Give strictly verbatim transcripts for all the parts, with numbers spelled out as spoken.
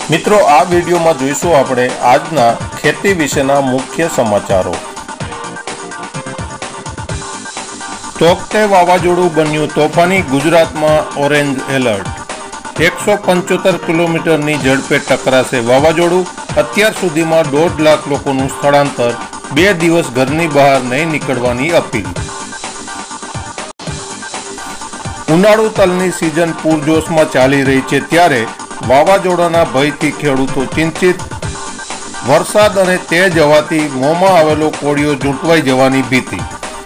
मित्रों आ वीडियो में जोईशुं आपणे आजना खेती विशेना मुख्य समाचारों। तोकते वावाजोडुं बन्युं तोफानी, गुजरात में ऑरेंज एलर्ट। एक सौ पंचोतेर किलोमीटर की झड़पे टकराशे वावाजोडुं। अत्यार सुधी में दौड़ लाख लोकोनुं स्थळांतर। बे दिवस घरनी बहार नहीं निकळवानी अपील। उनाळु तलनी सीजन पूरजोश में चाली रही है, त्यारे वावाजोडाना भयथी खेडूतो चिंतित। वरसाद अने तेज हवाथी मोंमां आवेलो कोळियो झूंटवाई जवानी भीति।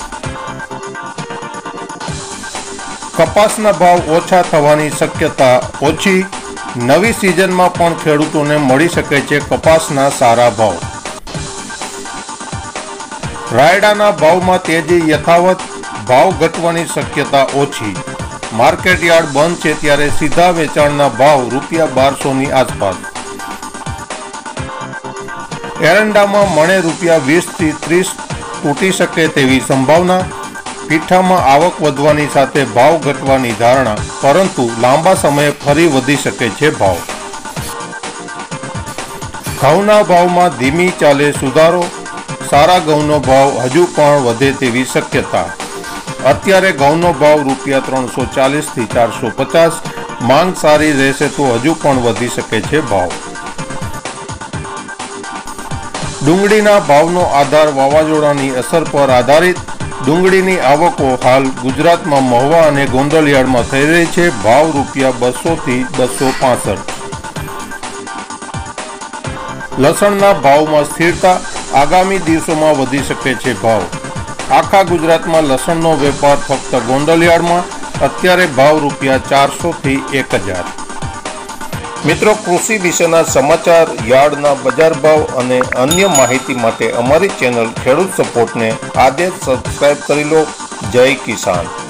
कपासना भाव ओछा थवानी शक्यता ओછી। नवी सीजन में पण खेडूतोने मळी शके छे कपासना सारा भाव। रायडाना भाव में तेजी यथावत, भाव घटवानी शक्यता ओછી। मार्केट यार्ड बंद है, त्यारे सीधा वेचाणना भाव रूपिया बार सौ नी आसपास। एरंडा में मणे रूपिया वीस थी तीस तूटी सके तेवी संभावना। पीठा में आवक वधवानी साथे भाव घटवानी धारणा, परंतु लांबा समय फरी वधी सके छे भाव। घऊना भाव में धीमी चाले सुधारो। सारा घऊनो भाव हजू पण वधे तेवी शक्यता। अत्यारे घऊनो भाव रूपिया त्रण सौ चालीस थी चार सौ पचास। मांग सारी रहेशे तो हजू पण वधी सके छे भाव। डूंगळीना भावनो आधार वावाजोडानी असर पर आधारित। डूंगळीनी आवको हाल गुजरात में महुवा अने गोंदल यार्ड में थई रही है। भाव रूपिया बसो थी बसो पांसठ। लसणना भाव में स्थिरता। आगामी दिवसों में वधी सके छे भाव। आखा गुजरात में लसणनो वेपार फक्त गोंदल यार्ड में। अत्यारे भाव रूपिया चार सौ थी एक हजार। मित्रों, कृषि विशेना समाचार, यार्डना बजार भाव अने अन्य माहिती माटे अमारी चेनल खेडूत सपोर्ट ने आदे सब्सक्राइब करी लो। जय किसान।